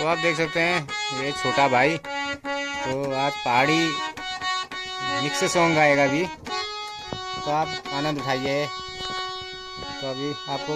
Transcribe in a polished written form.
तो आप देख सकते हैं ये छोटा भाई तो आज पहाड़ी मिक्स सॉन्ग गाएगा अभी। तो आप आनंद उठाइए। तो अभी आपको